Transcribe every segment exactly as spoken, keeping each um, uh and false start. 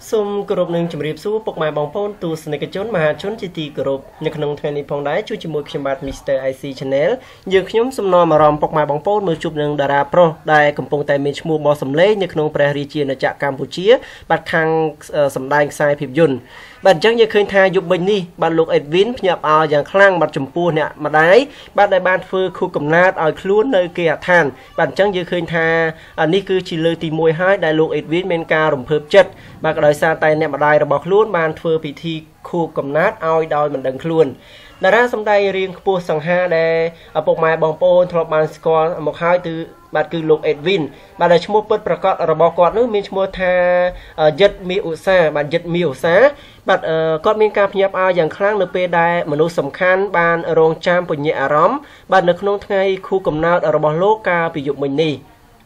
សូមគោរពនឹងជម្រាបសួរពុកម៉ែបងប្អូនទស្សនិកជនមហាជនជាទីគោរពនៅក្នុងថ្ងៃនេះផងដែរជួយជាមួយខ្ញុំបាទ Mister ไอ ซี Channel យើងខ្ញុំសំណរអារម្មណ៍ពុកម៉ែបងប្អូនមើលជួបនឹងតារាប្រុសដែលកំពុងតែមានឈ្មោះបោះសម្លេងនៅក្នុងព្រះរាជាណាចក្រកម្ពុជាបាទខាងសម្ដែងខ្សែភាពយន្តបាទអញ្ចឹងយើងឃើញថាយុបមិញនេះបាទលោក Edwin ភ្ញាក់ផ្អើលយ៉ាងខ្លាំងបាទចំពោះអ្នកម្ដាយបាទដែលបានធ្វើខួបកំណើតឲ្យខ្លួននៅគេហដ្ឋានបាទអញ្ចឹងយើងឃើញថានេះគឺជាលើកទីមួយហើយដែលលោក Edwin មានការរំភើបចិត្តបាទក៏ដោយសារតែអ្នកម្ដាយរបស់ខ្លួនបានធ្វើពិធីខួបកំណើតឲ្យដោយមិនដឹងខ្លួនតារាសម្ដែងរៀងខ្ពស់សង្ហាដែលឪពុកម៉ែបងប្អូនធ្លាប់បានស្គាល់មកហើយគឺបាទគឺលោក Edwin បាទដែលឈ្មោះពិតប្រាកដរបស់គាត់នោះមានឈ្មោះថាយិតមីឧសាបាទយិតមីឧសាបាទគាត់មានការភ្ញាក់ផ្អើលយ៉ាងខ្លាំងនៅពេលដែលមនុស្សសំខាន់បានរងចាំពញ្ញាអារម្មណ៍បាទនៅក្នុងថ្ងៃខួបកំណើតរបស់លោកកាលពីយប់មិញនេះ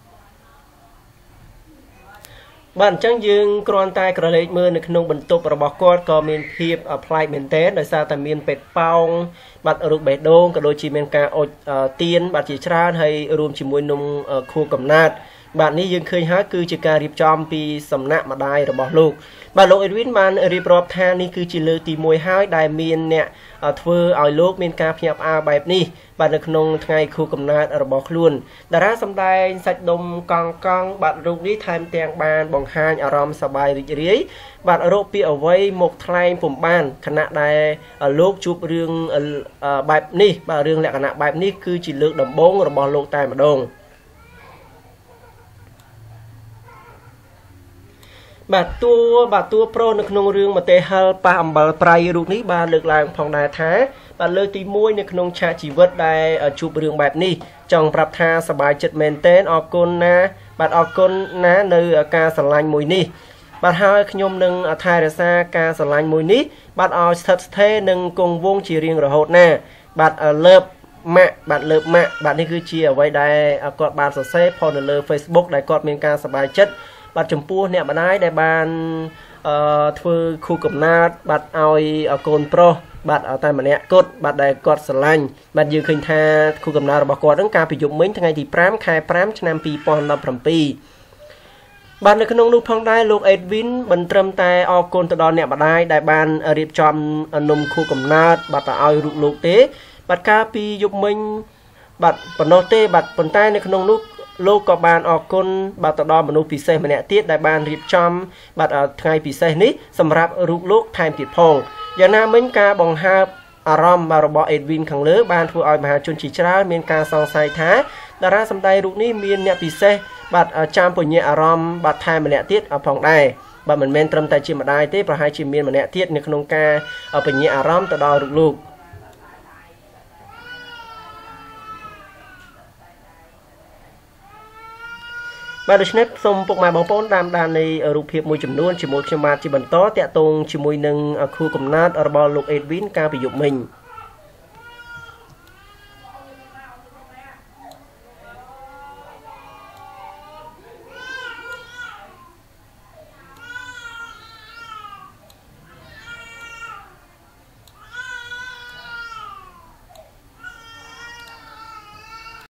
បាទអញ្ចឹងយើងគ្រាន់តែក្រឡេកមើលនៅក្នុងបន្ទប់របស់គាត់ក៏មានភាពប្លែកមែនទែនដោយសារតែមានពេទ្យប៉ោងបាទរូបបេះដូងក៏ដូចជាមានការអុជទៀនបាទជាច្រើនហើយរួមជាមួយនំខួបកំណើតបាទនេះយើងឃើញហើយគឺជាការរៀបចំពីសំណាក់ម្ដាយរបស់លោកបាទលោក Edwin បានរៀបរាប់ថានេះគឺជាលើកទីមួយហើយដែលមានអ្នកធ្វើឲ្យលោកមានការភ្ញាក់ផ្អើលបែបនេះបាទនៅក្នុងថ្ងៃខួបកំណើតរបស់ខ្លួនតារាសម្ដែងសាច់ដុំកង់កង់បាទរូបនេះថែមទាំងបានបង្ហាញអារម្មណ៍សប្បាយរីករាយបាទរកពីអ្វីមកថ្លែងពុំបានខណៈដែលលោកជួបរឿងបែបនេះបាទរឿងលក្ខណៈបែបនេះគឺជាលើកដំបូងរបស់លោកតែម្ដងបាទតួបាទតួប្រុសនៅក្នុងរឿងមតេហិលប៉ះអំបិលប្រៃរូបនេះបានលើកឡើងផងដែរថាបាទលើកទីមួយនៅក្នុងឆាកជីវិតដែលជួបរឿងបែបនេះចង់ប្រាប់ថាសប្បាយចិត្តមែនទែនអរគុណណាបាទអរគុណណានៅការស្រឡាញ់មួយនេះបាទហើយខ្ញុំនឹងថែរក្សាការស្រឡាញ់មួយនេះបាទឲ្យស្ថិតស្ថេរនិងគង់វង្សជារៀងរហូតណាបាទលើបម៉ាក់បាទលើបម៉ាក់បាទនេះគឺជាអ្វីដែលគាត់បានសរសេរផុសនៅលើ Facebook ដែលគាត់មានការសប្បាយចិត្តបាទចំពោះអ្នកម្ដាយដែលបានអឺធ្វើខួបកំណើតបាទឲ្យកូនប្រុសបាទតែម្នាក់គត់បាទដែលគាត់ស្រឡាញ់បាទយើងឃើញថាខួបកំណើតរបស់គាត់ហ្នឹងកាលពីយប់មិញថ្ងៃទី5ខែ5ឆ្នាំ2017បាទនៅក្នុងនោះផងដែរលោក Edwin មិនត្រឹមតែអរគុណទៅដល់អ្នកម្ដាយដែលបានរៀបចំនំខួបកំណើតបាទទៅឲ្យរូបលោកទេបាទកាលពីយប់មិញបាទប៉ុណ្ណោះទេបាទប៉ុន្តែនៅក្នុងនោះលោកក៏បានអរគុណបាទទៅដល់មនុស្សពិសេសម្នាក់ទៀតដែលបានរៀបចំបាទថ្ងៃពិសេសនេះសម្រាប់រូបលោកថែមទៀតផងយ៉ាងណាមិញការបង្ហើបអារម្មណ៍របស់ Edwin ខាងលើបានធ្វើឲ្យមហាជនជាច្រើនមានការសង្ស័យថាតារាសម្ដែងរូបនេះមានអ្នកពិសេសបាទចាំពញ្ញាអារម្មណ៍បាទថែមម្នាក់ទៀតផងដែរបាទមិនមែនត្រឹមតែជាម្ដាយទេប្រហែលជាមានម្នាក់ទៀតនៅក្នុងការពញ្ញាអារម្មណ៍ទៅដល់រូបលោកបាទដូច្នេះសូមពុកម៉ែបងប្អូនតាមដាននៃរូបភាពមួយចំនួនជាមួយខ្ញុំបាទជាបន្តតាក់ទងជាមួយនឹងខួបកំណើតរបស់លោក Edwin កាលពីយប់មិញ